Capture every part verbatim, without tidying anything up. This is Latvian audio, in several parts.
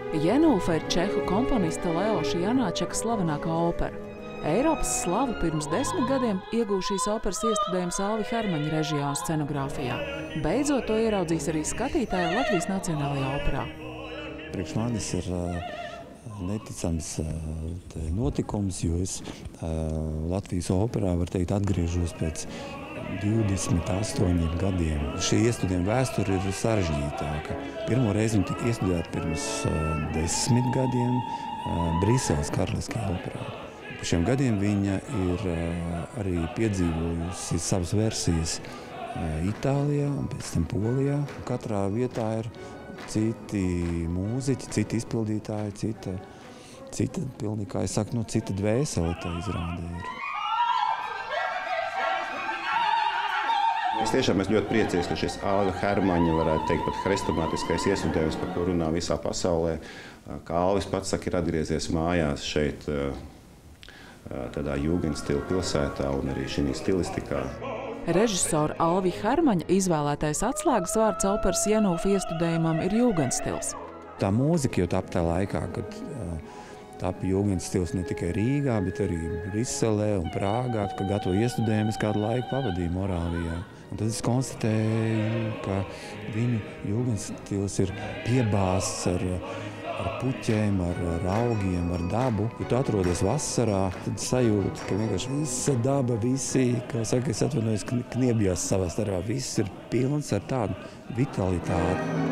Jenūfa ir čehu komponista Leoša Janáčeka slavenākā opera. Eiropas slavu pirms desmit gadiem iegūs šīs operas iestudējums Alvi Hermaņa režijā un scenogrāfijā. Beidzot to ieraudzīs arī skatītāji Latvijas Nacionālajā operā. Priekš manis ir neticams notikums, jo es Latvijas operā, var teikt, atgriežos pēc divdesmit astoņiem gadiem. Šī iestudējuma vēsture ir sarežģītāka. Pirmo reizi viņa tika iestudēta pirms desmit gadiem Briseles Karaliskajā operā. Pa šiem gadiem viņa ir arī piedzīvojusi savas versijas Itālijā un pēc tam Polijā. Katrā vietā ir citi mūziķi, citi izpildītāji, cita, cita pilnīgi, kā es saku, nu, cita dvēsele tā izrādē ir. Es tiešām esmu ļoti priecīgs, ka šis Alva Hermaņa, varētu teikt, pat hrestomātiskais iesudējums, par ko runā visā pasaulē, kā Alvis pats saka, ir atgriezies mājās šeit, tādā jūgendstila pilsētā un arī šī stilistikā. Režisora Alvi Hermaņa izvēlētais atslēgas vārds operas Jenūfa iestudējumam ir jūgendstils. Tā mūzika jau tapa tā laikā, kad tapa jūgendstils ne tikai Rīgā, bet arī Briselē un Prāgā, ka gatavo iestudējumus kādu laiku pavadīja Morāvijā. Un tad es konstatēju, ka viņu jūgendstils ir piebāzts ar, ar puķiem, ar, ar augiem, ar dabu. Ja tu atrodies vasarā, tad sajūti, ka vienkārši visa daba, visi, kā saka, es atvainojos, kniebjās savā starpā. Viss ir pilns ar tādu vitalitāti.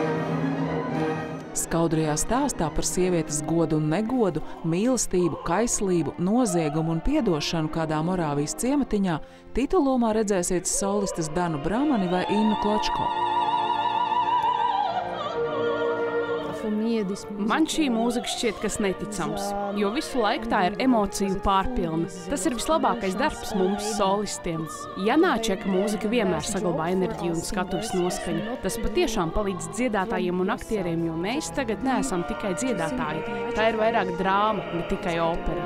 Skaudrajā stāstā par sievietes godu un negodu, mīlestību, kaislību, noziegumu un piedošanu kādā Morāvijas ciematiņā titulomā redzēsiet solistas Danu Bramani vai Innu Kločko. Man šī mūzika šķiet kas neticams, jo visu laiku tā ir emociju pārpilna. Tas ir vislabākais darbs mums, solistiem. Janáčeka mūzika vienmēr saglabā enerģiju un skatuves noskaņu. Tas patiešām palīdz dziedātājiem un aktieriem, jo mēs tagad neesam tikai dziedātāji. Tā ir vairāk drāma, ne tikai opera.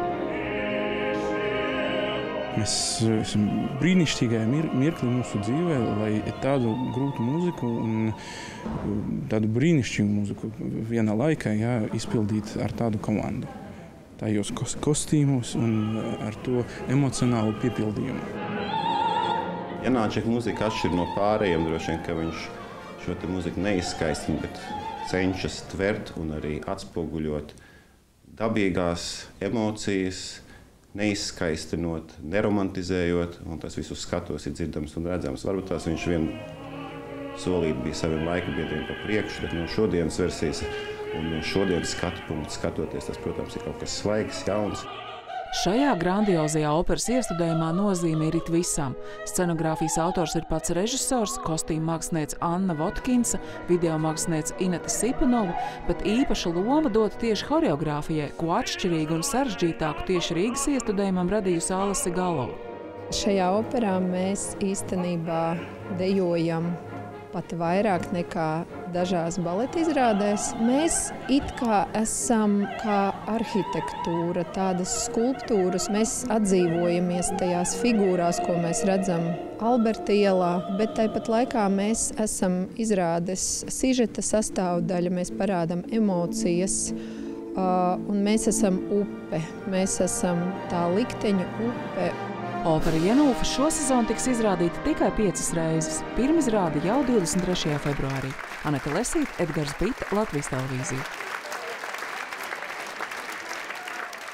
Mēs esam brīnišķīgajā mir mirklī mūsu dzīvē, lai tādu grūtu mūziku un tādu brīnišķīgu mūziku vienā laikā jā, izpildīt ar tādu komandu. Tajos kostīmos un ar to emocionālu piepildījumu. Janáčeka mūzika atšķir no pārējiem, droši vien, ka viņš šo te mūziku neizskaistina, bet cenšas tvert un arī atspoguļot dabīgās emocijas, neizskaistinot, neromantizējot, un tas visus skatos ir dzirdams un redzams. Varbūt tās viņš vien solīt bija saviem laika biedriem pa priekšu, bet no šodienas versijas un no šodienas skatu punktu skatoties, tas, protams, ir kaut kas svaigs, jauns. Šajā grandiozajā operas iestudējumā nozīme ir it visam. Scenogrāfijas autors ir pats režisors, kostīma māksliniece Anna Votkinsa, video māksliniece Ineta Sipanova, bet īpaša loma dota tieši horeogrāfijai, ko atšķirīgu un sarežģītāku tieši Rīgas iestudējumam radījusi Alise Galova. Šajā operā mēs īstenībā dejojam pat vairāk nekā dažās baleta izrādēs. Mēs it kā esam kā arhitektūra, tādas skulptūras. Mēs atdzīvojamies tajās figūrās, ko mēs redzam Alberta ielā, bet tāpat laikā mēs esam izrādes sižeta sastāvdaļa, mēs parādam emocijas, un mēs esam upe, mēs esam tā likteņu upe. Opera Jenūfa šosezon tiks izrādīta tikai piecas reizes. Pirmizrāde jau divdesmit trešajā februārī. Aneta Lesīte, Edgars Bita, Latvijas televīzija.